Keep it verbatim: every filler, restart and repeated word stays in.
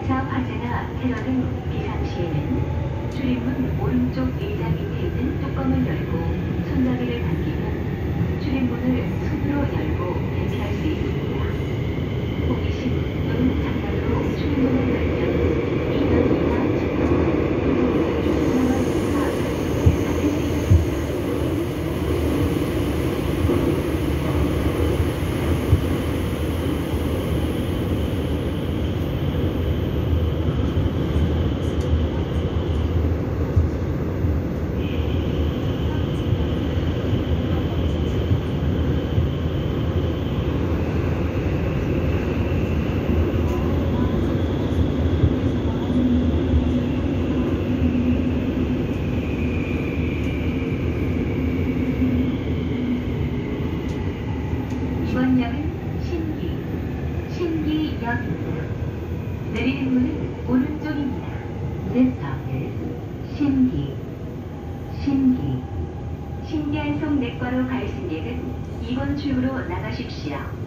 차 화재나 테러 등 비상시에는 출입문 오른쪽 의자 밑에 있는 뚜껑을 열고 손잡이를 당기면 출입문을 손으로 열고 대피할 수 있습니다. 호기심 또는 장난으로 출입문을 열면 이 년 이하 징역, 그리고 이십만 원 이하 벌금을 받을 수 있습니다. 이번 역은 신기, 신기역입니다. 내리는 문은 오른쪽입니다. This stop is 신기, 신기. 신기한 속 내과로 갈 승객은 이 번 출구로 나가십시오.